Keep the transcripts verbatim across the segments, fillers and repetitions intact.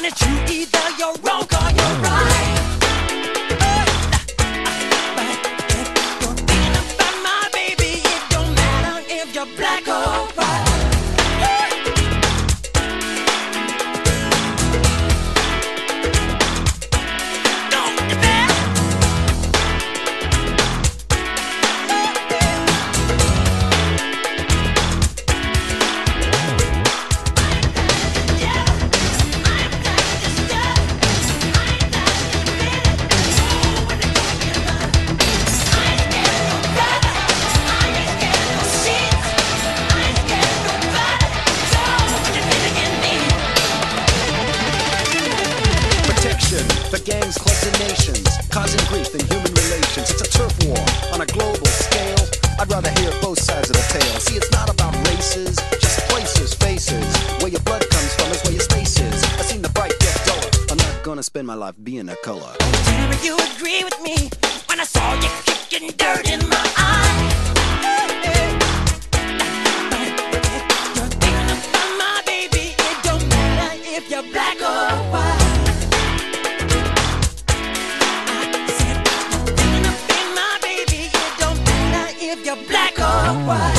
when it's true, either you're wrong or you're right. But if you're thinking about my baby, it don't matter if you're black or white. For gangs, clubs, and nations, causing grief in human relations. It's a turf war on a global scale. I'd rather hear both sides of the tale. See, it's not about races, just places, faces. Where your blood comes from is where your space is. I've seen the bright get duller. I'm not gonna spend my life being a color. Tell me you agree with me when I saw you kicking dirt in my eye. But if you're thinking about my baby, it don't matter if you're black or white. If you're black or white,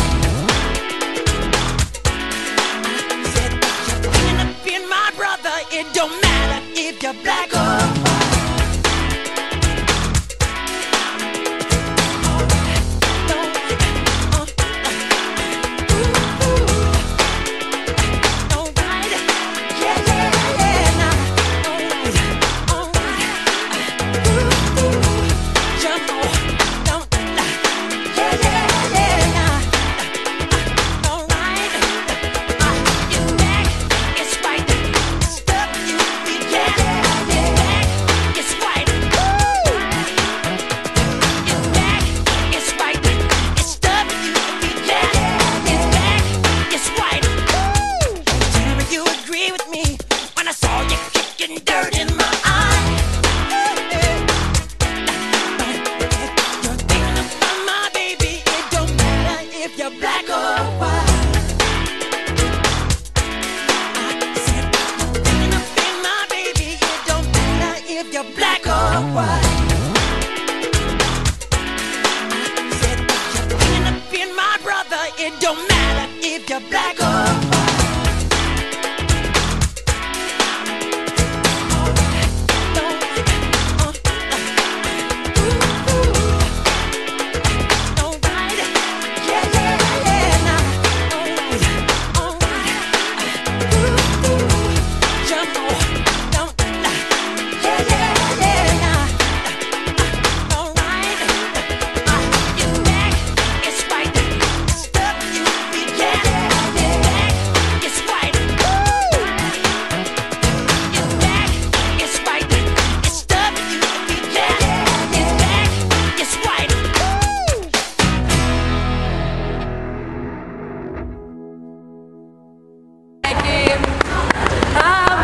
I said if you're thinking of being my brother, it don't matter if you're black or white. Black or white, I said you're thinking of being my baby. It don't matter if you're black or white. I said if you're thinking of being my brother, it don't matter if you're black or white.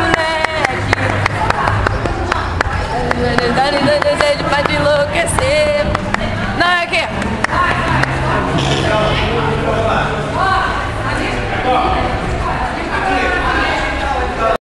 Dá-lhe desejo pra te enlouquecer.